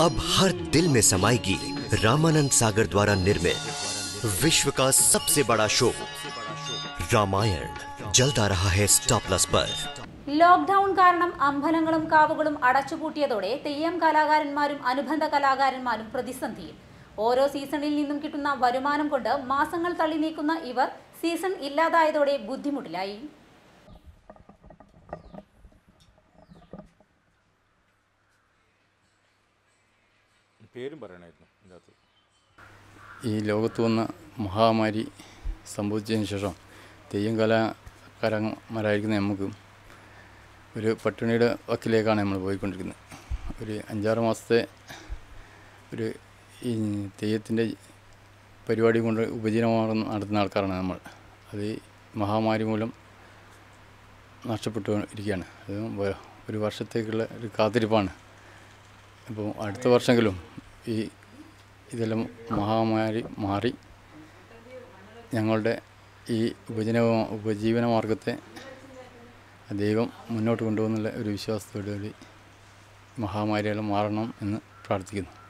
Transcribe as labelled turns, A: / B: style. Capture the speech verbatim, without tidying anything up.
A: अब हर दिल में समाएगी रामानंद सागर द्वारा निर्मित विश्व का सबसे बड़ा शो रामायण जल्द आ रहा है स्टार प्लस पर।
B: ലോക്ക്ഡൌൺ കാരണം അമ്പലങ്ങളും കാവുകളും അടച്ചുപൂട്ടിയതോടെ തെയ്യം കലാകാരന്മാരും അനുബന്ധ കലാകാരന്മാരും പ്രതിസന്ധിയിൽ. ഓരോ സീസണിൽ നിന്നും കിട്ടുന്ന വരുമാനം കൊണ്ട് മാസങ്ങൾ തള്ളി നീക്കുന്ന ഇവർ സീസൺ ഇല്ലാതായതോടെ ബുദ്ധിമുട്ടിലായി.
C: ഈ ലോകത്ത് വന്ന മഹാമാരി സംഭവിച്ചതിന് ശേഷം തെയ്യം കലാകാരന്മാരായിരിക്കുന്ന നമുക്ക് ഒരു പട്ടിണിയുടെ വക്കിലേക്കാണ് നമ്മൾ പോയിക്കൊണ്ടിരിക്കുന്നത്. ഒരു അഞ്ചാറ് മാസത്തെ ഒരു ഈ തെയ്യത്തിൻ്റെ പരിപാടി കൊണ്ട് ഉപജീവനമാർഗം നടത്തുന്ന ആൾക്കാരാണ് നമ്മൾ. അത് മഹാമാരി മൂലം നഷ്ടപ്പെട്ടു ഇരിക്കുകയാണ്. അത് ഒരു വർഷത്തേക്കുള്ള ഒരു കാത്തിരിപ്പാണ്. അപ്പോൾ അടുത്ത വർഷമെങ്കിലും ഈ ഇതെല്ലാം മഹാമാരി മാറി ഞങ്ങളുടെ ഈ ഉപജീവന ഉപജീവന മാർഗത്തെ ദൈവം മുന്നോട്ട് കൊണ്ടുപോകുന്നുള്ള ഒരു വിശ്വാസത്തോടുകൂടി മഹാമാരിയെല്ലാം മാറണം എന്ന് പ്രാർത്ഥിക്കുന്നു.